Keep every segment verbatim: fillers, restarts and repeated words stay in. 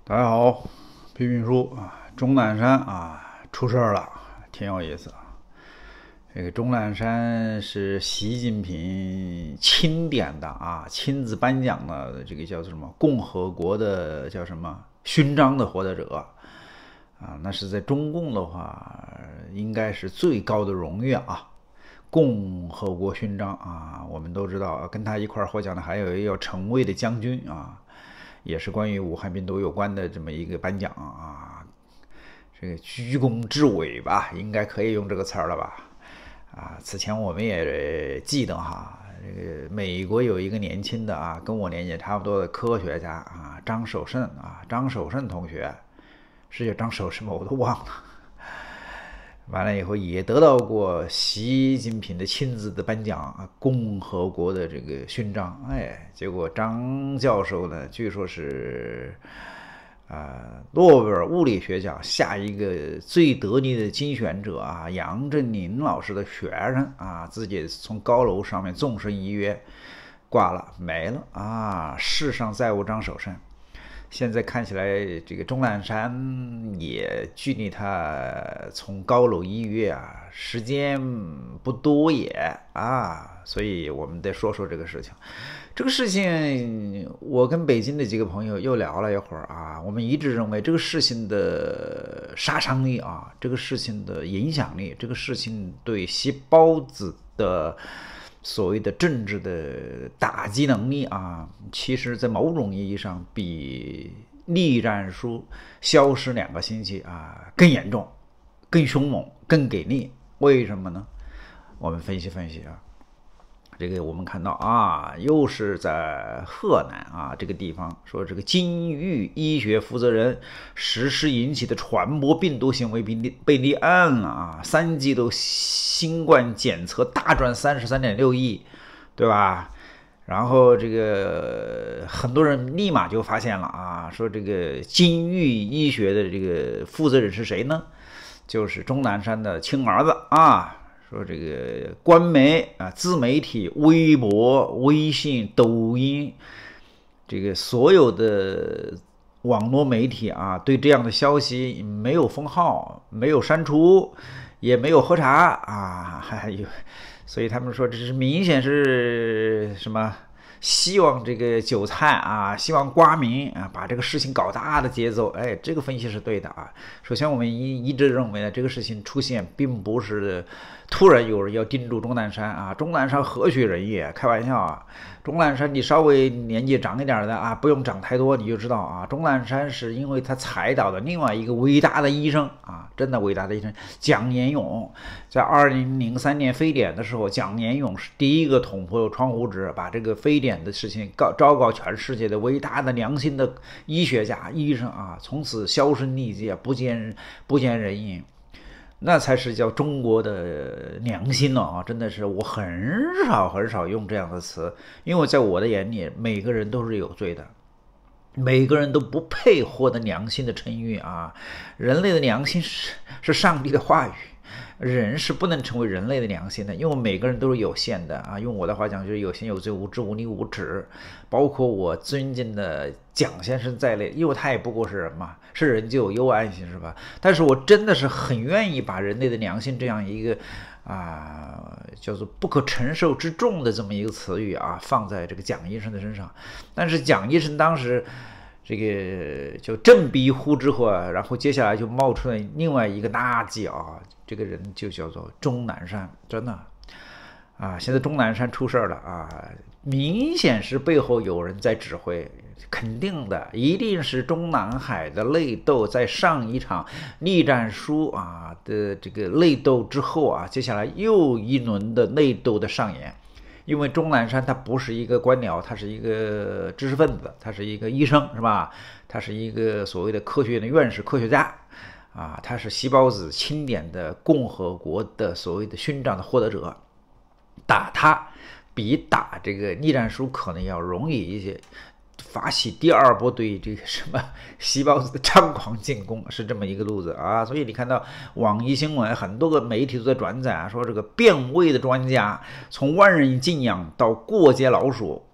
大家好，批评书啊，钟南山啊出事了，挺有意思。这个钟南山是习近平钦点的啊，亲自颁奖的这个叫做什么共和国的叫什么勋章的获得者啊，那是在中共的话应该是最高的荣誉啊。共和国勋章啊，我们都知道，跟他一块获奖的还有一个叫陈卫的将军啊。也是关于武汉病毒有关的这么一个颁奖啊，这个居功至伟吧，应该可以用这个词儿了吧？啊，此前我们也记得哈，这个美国有一个年轻的啊，跟我年纪差不多的科学家啊，张守胜啊，张守胜同学，是叫张守胜吗？我都忘了。完了以后也得到过习近平的亲自的颁奖啊，共和国的这个勋章。哎，结果张教授呢，据说是啊、呃、诺贝尔物理学奖下一个最得力的竞选者啊，杨振宁老师的学生啊，自己从高楼上面纵身一跃挂了没了啊，世上再无张守胜。现在看起来，这个钟南山也距离他从高楼一跃啊，时间不多也啊，所以我们得说说这个事情。这个事情，我跟北京的几个朋友又聊了一会儿啊，我们一致认为这个事情的杀伤力啊，这个事情的影响力，这个事情对习包子的所谓的政治的打击能力啊，其实在某种意义上比栗战书消失两个星期啊更严重、更凶猛、更给力。为什么呢？我们分析分析啊。这个我们看到啊，又是在河南啊这个地方，说这个金域医学负责人实施引起的传播病毒行为被立案了啊，三季度新冠检测大赚三十三点六亿，对吧？然后这个很多人立马就发现了啊，说这个金域医学的这个负责人是谁呢？就是钟南山的亲儿子啊。说这个官媒啊、自媒体、微博、微信、抖音，这个所有的网络媒体啊，对这样的消息没有封号，没有删除，也没有核查啊，还有，所以他们说这是明显是什么？希望这个韭菜啊，希望瓜民啊，把这个事情搞大的节奏，哎，这个分析是对的啊。首先，我们一一直认为呢，这个事情出现并不是突然有人要盯住钟南山啊，钟南山何许人也？开玩笑啊，钟南山你稍微年纪长一点的啊，不用长太多，你就知道啊，钟南山是因为他踩倒的另外一个伟大的医生啊，真的伟大的医生蒋延勇，在二零零三年非典的时候，蒋延勇是第一个捅破窗户纸，把这个非典的事情告昭告全世界的伟大的良心的医学家医生啊，从此销声匿迹，不见不见人影。那才是叫中国的良心了啊！真的是，我很少很少用这样的词，因为在我的眼里，每个人都是有罪的，每个人都不配获得良心的称誉啊！人类的良心是是上帝的话语，人是不能成为人类的良心的，因为每个人都是有限的啊！用我的话讲，就是有心有罪，无知无力无耻。包括我尊敬的蒋先生在内，因为他也不过是人嘛，是人就有幽暗心，是吧？但是我真的是很愿意把人类的良心这样一个啊、呃、叫做不可承受之重的这么一个词语啊，放在这个蒋医生的身上。但是蒋医生当时这个就振臂一呼之后啊，然后接下来就冒出了另外一个垃圾啊，这个人就叫做钟南山，真的啊，现在钟南山出事了啊，明显是背后有人在指挥，肯定的，一定是中南海的内斗，在上一场栗战书啊的这个内斗之后啊，接下来又一轮的内斗的上演。因为钟南山他不是一个官僚，他是一个知识分子，他是一个医生，是吧？他是一个所谓的科学院的院士、科学家啊，他是习包子钦点的共和国的所谓的勋章的获得者，打他比打这个栗战书可能要容易一些。发起第二波对这个什么习包子的猖狂进攻，是这么一个路子啊。所以你看到网易新闻很多个媒体都在转载啊，说这个变味的专家从万人敬仰到过街老鼠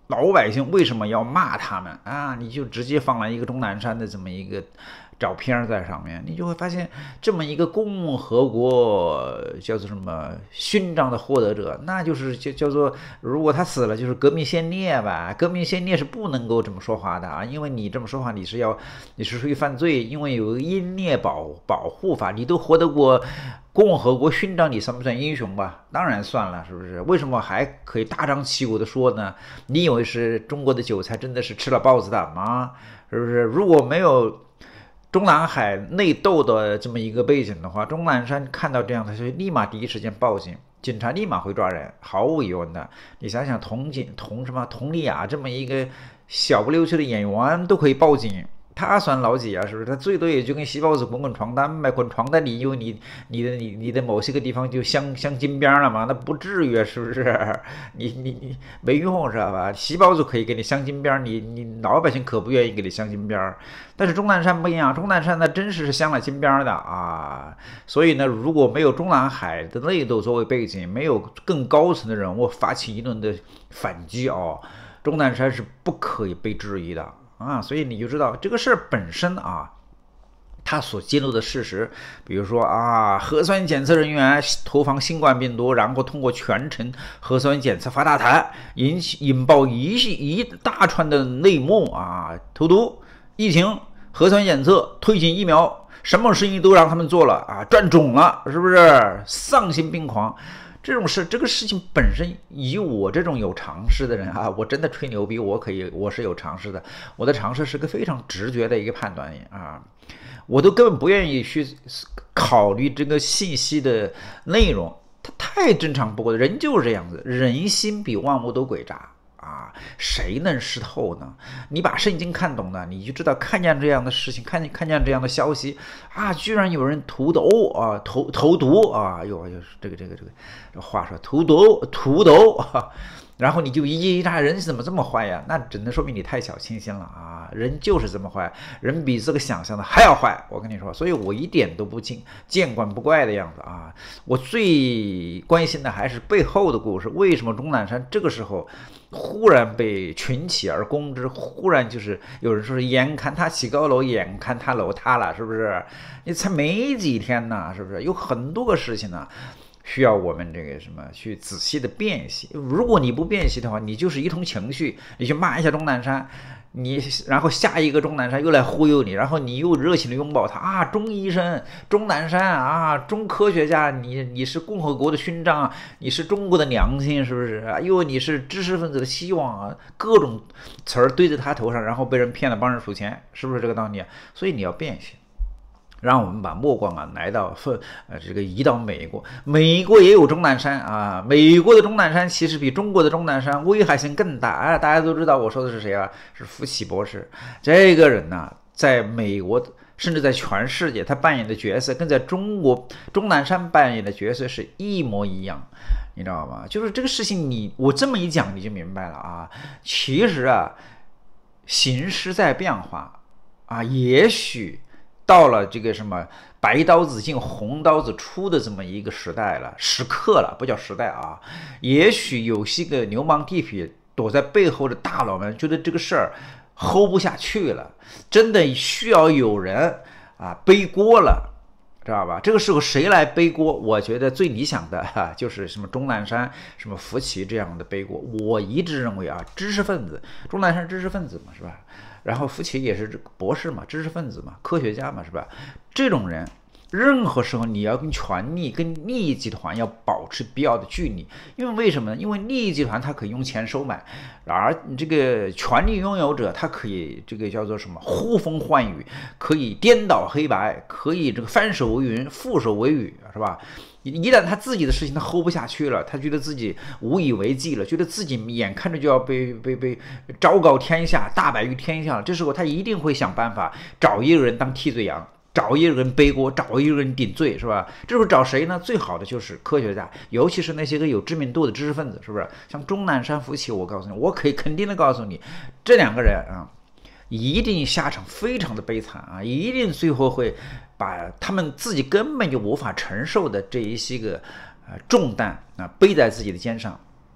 老百姓为什么要骂他们啊？你就直接放了一个钟南山的这么一个照片在上面，你就会发现这么一个共和国叫做什么勋章的获得者，那就是叫叫做如果他死了就是革命先烈吧？革命先烈是不能够这么说话的啊，因为你这么说话你是要你是属于犯罪，因为有个英烈保保护法，你都获得过共和国勋章，你算不算英雄吧？当然算了，是不是？为什么还可以大张旗鼓的说呢？你以为是中国的韭菜真的是吃了豹子胆吗？是不是？如果没有中南海内斗的这么一个背景的话，钟南山看到这样，他就立马第一时间报警，警察立马会抓人，毫无疑问的。你想想，佟锦佟什么佟丽娅这么一个小不溜秋的演员都可以报警，他算老几啊？是不是？他最多也就跟吸包子滚滚床单呗，滚床单里有你你的你你的某些个地方就镶镶金边了嘛？那不至于，是不是？你你你没用是吧？吸包子可以给你镶金边，你你老百姓可不愿意给你镶金边。但是钟南山不一样，钟南山那真是镶了金边的啊！所以呢，如果没有中南海的内斗作为背景，没有更高层的人物发起一轮的反击哦，钟南山是不可以被质疑的。啊，所以你就知道这个事儿本身啊，他所揭露的事实，比如说啊，核酸检测人员投放新冠病毒，然后通过全程核酸检测发大财，引起引爆一系一大串的内幕啊，投毒、疫情、核酸检测、推进疫苗，什么事情都让他们做了啊，赚肿了，是不是？丧心病狂。这种事，这个事情本身，以我这种有常识的人啊，我真的吹牛逼，我可以，我是有常识的。我的常识是个非常直觉的一个判断啊，我都根本不愿意去考虑这个信息的内容，它太正常不过的，人就是这样子，人心比万物都诡诈。啊，谁能识透呢？你把圣经看懂了，你就知道看见这样的事情，看见看见这样的消息啊，居然有人涂毒啊，投投毒啊，哟，就是这个这个这个这话说涂毒涂毒啊，然后你就一一查人怎么这么坏呀？那只能说明你太小清新了啊！人就是这么坏，人比这个想象的还要坏。我跟你说，所以我一点都不见见怪不怪的样子啊！我最关心的还是背后的故事，为什么钟南山这个时候忽然被群起而攻之？忽然就是有人说是眼看他起高楼，眼看他楼塌了，是不是？你才没几天呢，是不是？有很多个事情呢。需要我们这个什么去仔细的辨析。如果你不辨析的话，你就是一通情绪，你去骂一下钟南山，你然后下一个钟南山又来忽悠你，然后你又热情的拥抱他啊，钟医生、钟南山啊，钟科学家，你你是共和国的勋章，你是中国的良心，是不是啊？因为你是知识分子的希望啊，各种词儿堆在他头上，然后被人骗了，帮人数钱，是不是这个道理？所以你要辨析。让我们把目光啊来到呃这个移到美国，美国也有钟南山啊，美国的钟南山其实比中国的钟南山危害性更大啊！大家都知道我说的是谁啊？是福奇博士。这个人呢、啊，在美国甚至在全世界，他扮演的角色跟在中国钟南山扮演的角色是一模一样，你知道吗？就是这个事情你，你我这么一讲你就明白了啊。其实啊，形势在变化啊，也许。到了这个什么白刀子进红刀子出的这么一个时代了，时刻了，不叫时代啊。也许有些个流氓地痞躲在背后的大佬们觉得这个事儿 hold 不下去了，真的需要有人啊背锅了，知道吧？这个时候谁来背锅？我觉得最理想的哈、啊、就是什么钟南山、什么福奇这样的背锅。我一直认为啊，知识分子，钟南山知识分子嘛，是吧？然后福奇也是博士嘛，知识分子嘛，科学家嘛，是吧？这种人，任何时候你要跟权力、跟利益集团要保持必要的距离，因为为什么呢？因为利益集团它可以用钱收买，而这个权力拥有者他可以这个叫做什么呼风唤雨，可以颠倒黑白，可以这个翻手为云，覆手为雨，是吧？一旦他自己的事情他 hold 不下去了，他觉得自己无以为继了，觉得自己眼看着就要被被被昭告天下，大白于天下了，这时候他一定会想办法找一个人当替罪羊，找一个人背锅，找一个人顶罪，是吧？这时候找谁呢？最好的就是科学家，尤其是那些个有知名度的知识分子，是不是？像钟南山、福奇，我告诉你，我可以肯定的告诉你，这两个人啊，一定下场非常的悲惨啊，一定最后会把他们自己根本就无法承受的这一些个呃重担啊背在自己的肩上，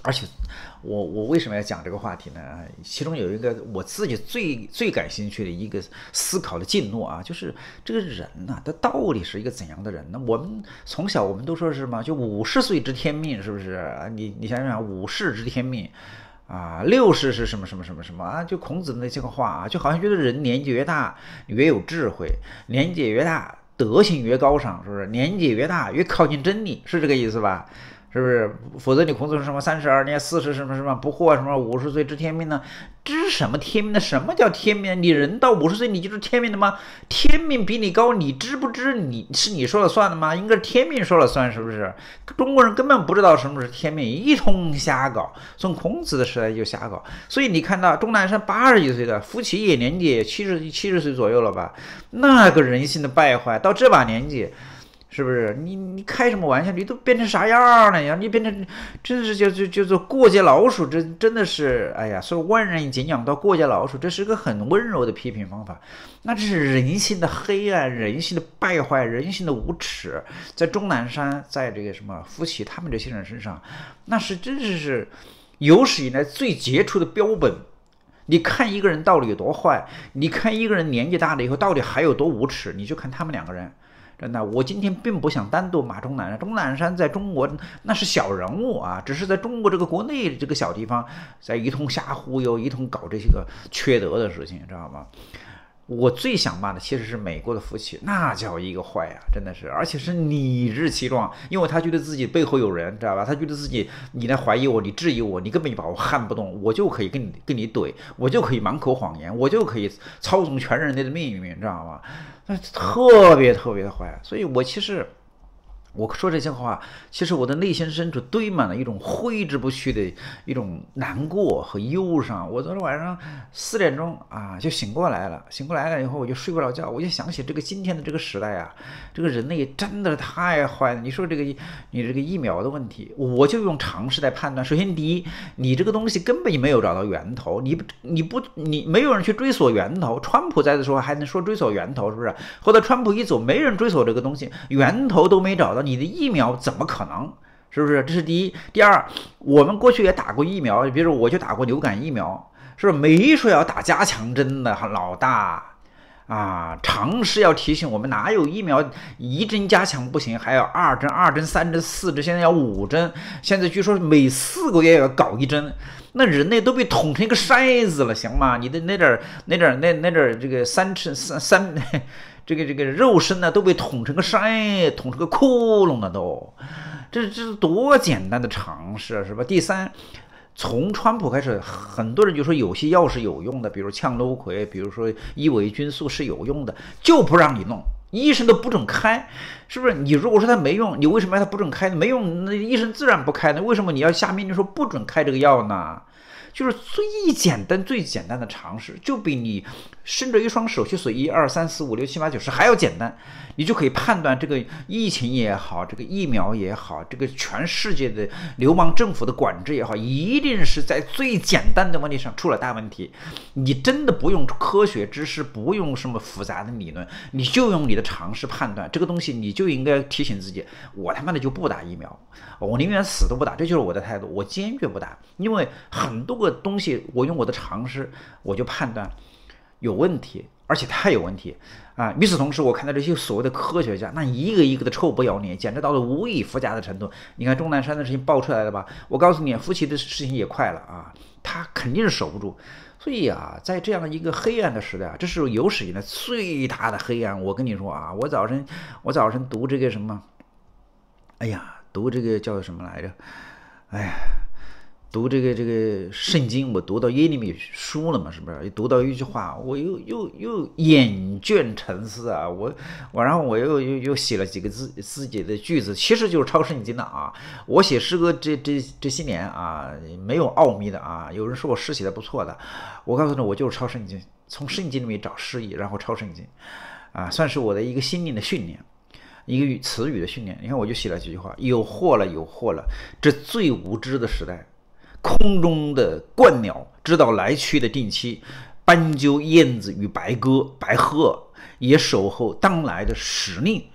而且我我为什么要讲这个话题呢？其中有一个我自己最最感兴趣的一个思考的进路啊，就是这个人呐、啊，他到底是一个怎样的人呢？我们从小我们都说是什么，就五十岁知天命，是不是？你你想想，五十知天命。啊，六十是什么什么什么什么啊？就孔子的那些个话啊，就好像觉得人年纪越大越有智慧，年纪越大德行越高尚，是不是？年纪越大越靠近真理，是这个意思吧？是不是？否则你孔子说什么三十而立，四十什么什么不惑什么，五十岁知天命呢？知什么天命呢？什么叫天命？你人到五十岁你就知天命的吗？天命比你高，你知不知？你是你说了算的吗？应该是天命说了算，是不是？中国人根本不知道什么是天命，一通瞎搞。从孔子的时代就瞎搞，所以你看到钟南山八十几岁的夫妻也年纪七十七十岁左右了吧？那个人性的败坏到这把年纪。是不是你你开什么玩笑？你都变成啥样了呀？你变成真是就就就做过街老鼠，这真的是哎呀！所以万人敬仰到过街老鼠，这是个很温柔的批评方法。那这是人性的黑暗，人性的败坏，人性的无耻，在钟南山，在这个什么夫妻他们这些人身上，那是真是是有史以来最杰出的标本。你看一个人到底有多坏，你看一个人年纪大了以后到底还有多无耻，你就看他们两个人。真的，我今天并不想单独骂钟南山，钟南山在中国那是小人物啊，只是在中国这个国内这个小地方，在一通瞎忽悠，一通搞这些个缺德的事情，知道吗？我最想骂的其实是美国的夫妻，那叫一个坏啊，真的是，而且是理直气壮，因为他觉得自己背后有人，知道吧？他觉得自己你来怀疑我，你质疑我，你根本就把我撼不动，我就可以跟你跟你怼，我就可以满口谎言，我就可以操纵全人类的命运，知道吗？那特别特别的坏，所以我其实。我说这些话，其实我的内心深处堆满了一种挥之不去的一种难过和忧伤。我昨天晚上四点钟啊就醒过来了，醒过来了以后我就睡不着觉，我就想起这个今天的这个时代啊，这个人类真的太坏了。你说这个你这个疫苗的问题，我就用常识来判断。首先第一，你这个东西根本就没有找到源头，你你不你没有人去追索源头。川普在的时候还能说追索源头，是不是？后来川普一走，没人追索这个东西，源头都没找到。你的疫苗怎么可能？是不是？这是第一。第二，我们过去也打过疫苗，比如说我就打过流感疫苗，是不是？没说要打加强针的，老大啊！常识要提醒我们，哪有疫苗一针加强不行，还要二针、二针、三针、四针，现在要五针，现在据说每四个月要搞一针。那人类都被捅成一个筛子了，行吗？你的那点那点那那点这个三尺三三。这个这个肉身呢都被捅成个筛，捅成个窟窿了都，这这是多简单的常识，是吧？第三，从川普开始，很多人就说有些药是有用的，比如羟氯喹，比如说伊维菌素是有用的，就不让你弄，医生都不准开，是不是？你如果说它没用，你为什么要他不准开呢？没用，那医生自然不开呢。为什么你要下命令说不准开这个药呢？就是最简单、最简单的常识，就比你伸着一双手去数一二三四五六七八九十还要简单，你就可以判断这个疫情也好，这个疫苗也好，这个全世界的流氓政府的管制也好，一定是在最简单的问题上出了大问题。你真的不用科学知识，不用什么复杂的理论，你就用你的常识判断这个东西，你就应该提醒自己，我他妈的就不打疫苗，我宁愿死都不打，这就是我的态度，我坚决不打，因为很多个东西我用我的常识我就判断有问题，而且太有问题啊！与此同时，我看到这些所谓的科学家，那一个一个的臭不要脸，简直到了无以复加的程度。你看钟南山的事情爆出来了吧？我告诉你，夫妻的事情也快了啊，他肯定是守不住。所以啊，在这样一个黑暗的时代啊，这是有史以来最大的黑暗。我跟你说啊，我早晨我早晨读这个什么，哎呀，读这个叫什么来着？哎呀。读这个这个圣经，我读到耶利米书了嘛，是不是？读到一句话，我又又又眼倦沉思啊！我我然后我又又又写了几个字自己的句子，其实就是抄圣经的啊。我写诗歌这这这些年啊，没有奥秘的啊。有人说我诗写的不错的，我告诉你，我就是抄圣经，从圣经里面找诗意，然后抄圣经，啊，算是我的一个心灵的训练。一个词语的训练。你看，我就写了几句话：有祸了，有祸了！这最无知的时代。空中的鹳鸟知道来去的定期，斑鸠、燕子与白鸽、白鹤也守候当来的时令。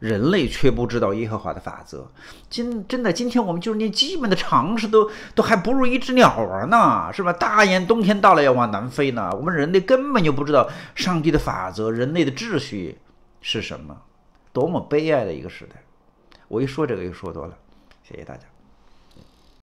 人类却不知道耶和华的法则。今真的，今天我们就是连基本的常识都都还不如一只鸟儿呢，是吧？大雁冬天到了要往南飞呢，我们人类根本就不知道上帝的法则，人类的秩序是什么，多么悲哀的一个时代！我一说这个就说多了，谢谢大家。